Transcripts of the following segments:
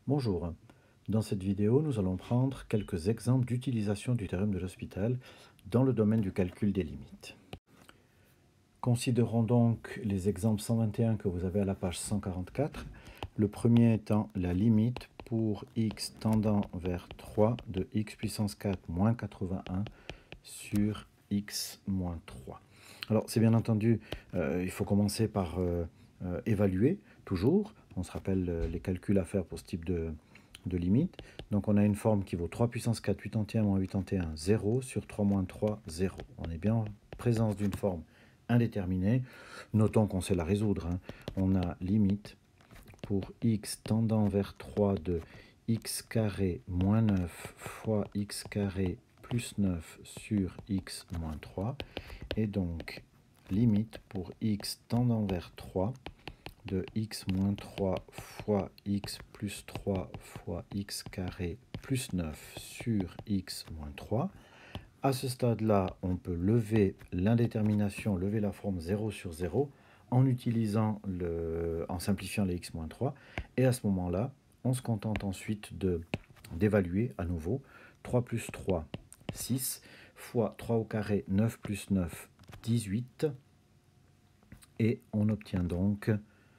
Bonjour, dans cette vidéo nous allons prendre quelques exemples d'utilisation du théorème de L'Hospital dans le domaine du calcul des limites. Considérons donc les exemples 121 que vous avez à la page 144, le premier étant la limite pour x tendant vers 3 de x puissance 4 moins 81 sur x moins 3. Alors c'est bien entendu, il faut commencer par évaluer toujours. On se rappelle les calculs à faire pour ce type de limite. Donc on a une forme qui vaut 3 puissance 4, 81 moins 81, 0 sur 3 moins 3, 0. On est bien en présence d'une forme indéterminée. Notons qu'on sait la résoudre. On a limite pour x tendant vers 3 de x carré moins 9 fois x carré plus 9 sur x moins 3. Et donc limite pour x tendant vers 3 de x moins 3 fois x plus 3 fois x carré plus 9 sur x moins 3. À ce stade-là, on peut lever l'indétermination, lever la forme 0 sur 0 en simplifiant les x moins 3. Et à ce moment-là, on se contente ensuite d'évaluer à nouveau 3 plus 3, 6, fois 3 au carré, 9 plus 9, 18. Et on obtient donc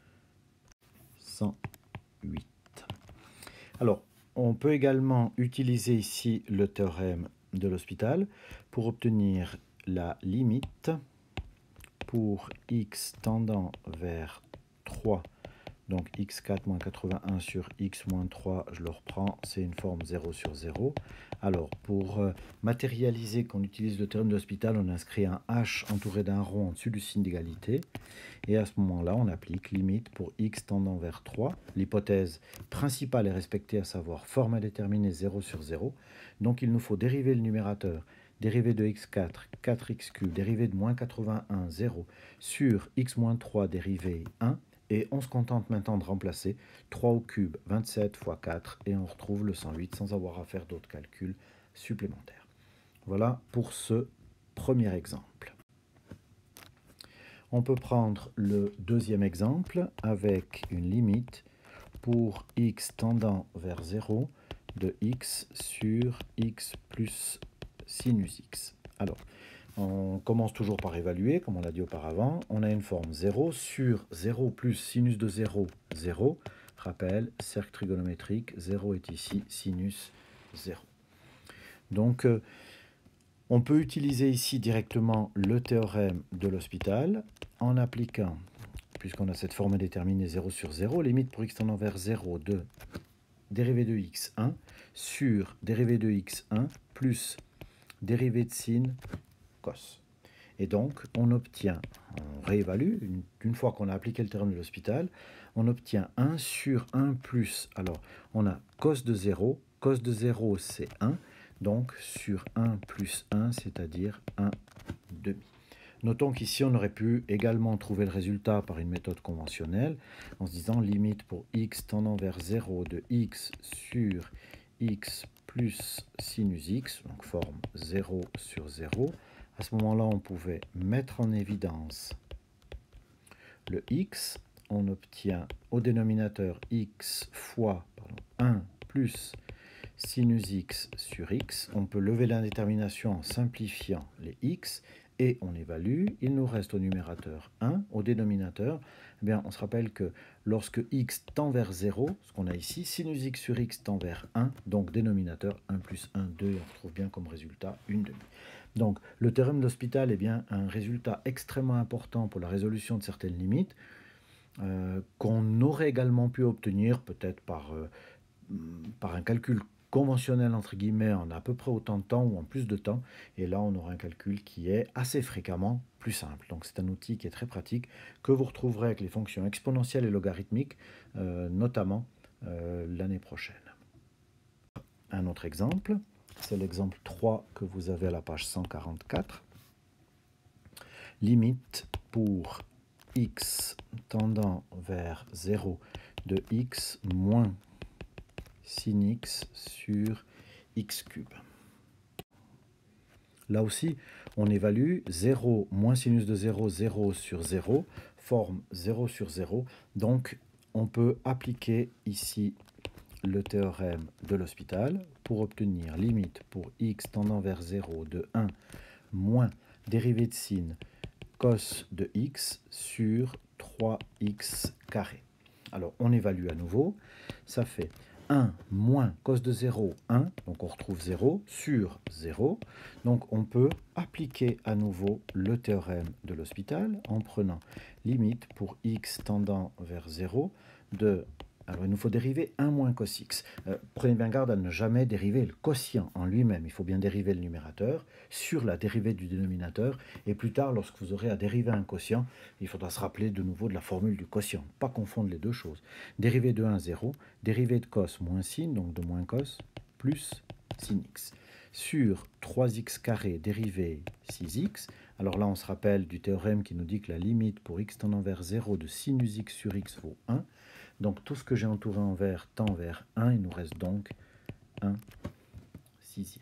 108. Alors, on peut également utiliser ici le théorème de L'Hospital pour obtenir la limite pour x tendant vers 3. Donc x4 moins 81 sur x moins 3, je le reprends, c'est une forme 0 sur 0. Alors, pour matérialiser qu'on utilise le théorème de L'Hospital, on inscrit un h entouré d'un rond au-dessus du signe d'égalité. Et à ce moment-là, on applique limite pour x tendant vers 3. L'hypothèse principale est respectée, à savoir forme indéterminée 0 sur 0. Donc il nous faut dériver le numérateur, dérivé de x4, 4x cube, dérivé de moins 81, 0, sur x moins 3, dérivé 1. Et on se contente maintenant de remplacer 3 au cube, 27 fois 4, et on retrouve le 108 sans avoir à faire d'autres calculs supplémentaires. Voilà pour ce premier exemple. On peut prendre le deuxième exemple avec une limite pour x tendant vers 0 de x sur x plus sinus x. Alors, on commence toujours par évaluer, comme on l'a dit auparavant. On a une forme 0 sur 0 plus sinus de 0, 0. Rappel, cercle trigonométrique, 0 est ici, sinus 0. Donc, on peut utiliser ici directement le théorème de L'Hospital en appliquant, puisqu'on a cette forme indéterminée 0 sur 0, limite pour x tendant vers 0 de dérivée de x1 sur dérivée de x1 plus dérivée de sin cos. Et donc, on réévalue, une fois qu'on a appliqué le théorème de L'Hospital, on obtient 1 sur 1 plus, alors on a cos de 0 c'est 1, donc sur 1 plus 1, c'est-à-dire 1 demi. Notons qu'ici, on aurait pu également trouver le résultat par une méthode conventionnelle, en se disant limite pour x tendant vers 0 de x sur x plus sinus x, donc forme 0 sur 0. À ce moment-là, on pouvait mettre en évidence le x. On obtient au dénominateur x fois 1 plus sinus x sur x. On peut lever l'indétermination en simplifiant les x et on évalue. Il nous reste au numérateur 1, au dénominateur. Eh bien, on se rappelle que lorsque x tend vers 0, ce qu'on a ici, sinus x sur x tend vers 1, donc dénominateur 1 plus 1, 2, et on retrouve bien comme résultat une demi. Donc, le théorème d'Hospital est bien un résultat extrêmement important pour la résolution de certaines limites, qu'on aurait également pu obtenir peut-être par un calcul conventionnel entre guillemets en à peu près autant de temps ou en plus de temps, et là on aura un calcul qui est assez fréquemment plus simple. Donc c'est un outil qui est très pratique que vous retrouverez avec les fonctions exponentielles et logarithmiques notamment l'année prochaine. Un autre exemple, c'est l'exemple 3 que vous avez à la page 144. Limite pour x tendant vers 0 de x moins sin x sur x cube. Là aussi, on évalue 0 moins sinus de 0, 0 sur 0, forme 0 sur 0. Donc, on peut appliquer ici le théorème de l'Hospital pour obtenir limite pour x tendant vers 0 de 1 moins dérivée de sin cos de x sur 3x carré. Alors, on évalue à nouveau. Ça fait 1 moins cos de 0, 1. Donc, on retrouve 0 sur 0. Donc, on peut appliquer à nouveau le théorème de l'Hospital en prenant limite pour x tendant vers 0 de... Alors, il nous faut dériver 1 moins cos x. Prenez bien garde à ne jamais dériver le quotient en lui-même. Il faut bien dériver le numérateur sur la dérivée du dénominateur. Et plus tard, lorsque vous aurez à dériver un quotient, il faudra se rappeler de nouveau de la formule du quotient. Pas confondre les deux choses. Dérivée de 1, 0. Dérivée de cos moins sin, donc de moins cos, plus sin x. Sur 3x carré dérivée 6x. Alors là, on se rappelle du théorème qui nous dit que la limite pour x tendant vers 0 de sinus x sur x vaut 1. Donc tout ce que j'ai entouré en vert tend vers 1. Il nous reste donc 1 sixième.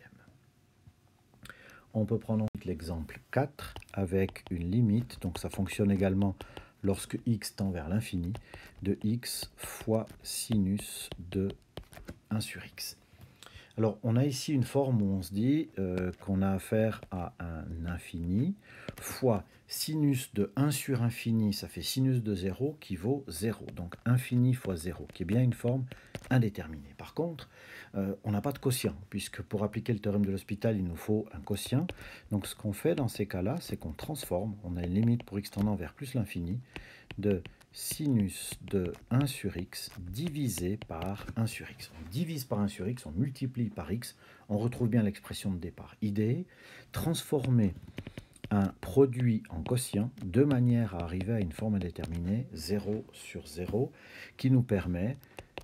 On peut prendre l'exemple 4 avec une limite. Donc ça fonctionne également lorsque x tend vers l'infini, de x fois sinus de 1 sur x. Alors, on a ici une forme où on se dit qu'on a affaire à un infini, fois sinus de 1 sur infini, ça fait sinus de 0 qui vaut 0. Donc, infini fois 0, qui est bien une forme indéterminée. Par contre, on n'a pas de quotient, puisque pour appliquer le théorème de l'Hospital, il nous faut un quotient. Donc, ce qu'on fait dans ces cas-là, c'est qu'on transforme. On a une limite pour x tendant vers plus l'infini de sinus de 1 sur x divisé par 1 sur x. On divise par 1 sur x, on multiplie par x, on retrouve bien l'expression de départ. Idée, transformer un produit en quotient de manière à arriver à une forme indéterminée 0 sur 0 qui nous permet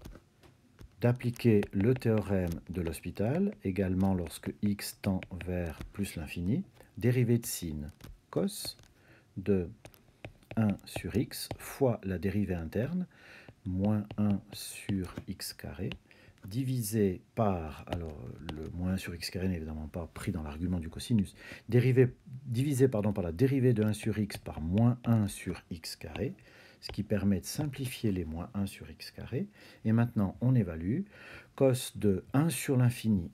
d'appliquer le théorème de l'Hospital également lorsque x tend vers plus l'infini, dérivée de sin cos de 1 sur x fois la dérivée interne, moins 1 sur x carré, divisé par, alors le moins 1 sur x carré n'est évidemment pas pris dans l'argument du cosinus, divisé par la dérivée de 1 sur x par moins 1 sur x carré, ce qui permet de simplifier les moins 1 sur x carré. Et maintenant, on évalue cos de 1 sur l'infini,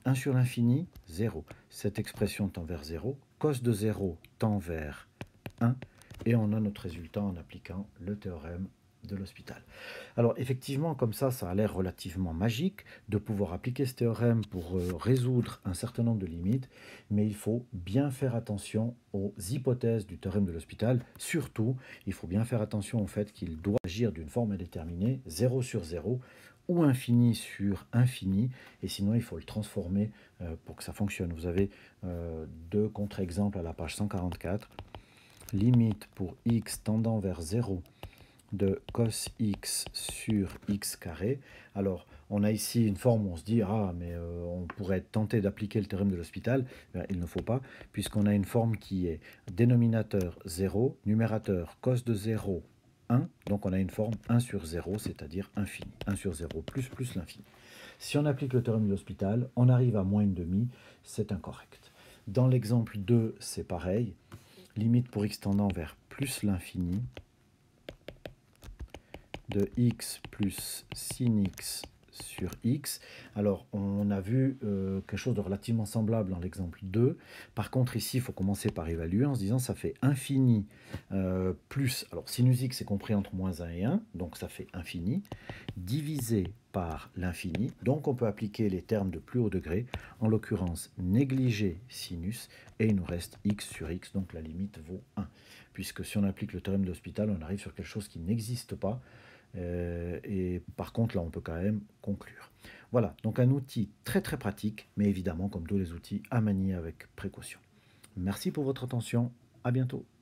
0. Cette expression tend vers 0. Cos de 0 tend vers 1. Et on a notre résultat en appliquant le théorème de l'Hospital. Alors effectivement, comme ça a l'air relativement magique de pouvoir appliquer ce théorème pour résoudre un certain nombre de limites, mais il faut bien faire attention aux hypothèses du théorème de l'Hospital. Surtout, il faut bien faire attention au fait qu'il doit agir d'une forme indéterminée, 0 sur 0, ou infini sur infini, et sinon il faut le transformer pour que ça fonctionne. Vous avez deux contre-exemples à la page 144. Limite pour x tendant vers 0 de cos x sur x carré. Alors, on a ici une forme où on se dit, ah, mais on pourrait tenter d'appliquer le théorème de l'Hospital. Il ne faut pas, puisqu'on a une forme qui est dénominateur 0, numérateur cos de 0, 1. Donc, on a une forme 1 sur 0, c'est-à-dire infini. 1 sur 0 plus l'infini. Si on applique le théorème de l'Hospital, on arrive à moins une demi, c'est incorrect. Dans l'exemple 2, c'est pareil. Limite pour x tendant vers plus l'infini de x plus sin x sur x. Alors, on a vu quelque chose de relativement semblable dans l'exemple 2. Par contre, ici, il faut commencer par évaluer en se disant ça fait infini plus... Alors, sinus x est compris entre moins 1 et 1, donc ça fait infini, divisé par l'infini. Donc, on peut appliquer les termes de plus haut degré, en l'occurrence, négliger sinus, et il nous reste x sur x, donc la limite vaut 1. Puisque si on applique le théorème de l'Hospital, on arrive sur quelque chose qui n'existe pas, et par contre là on peut quand même conclure. Voilà, donc un outil très très pratique, mais évidemment comme tous les outils à manier avec précaution. Merci pour votre attention, à bientôt.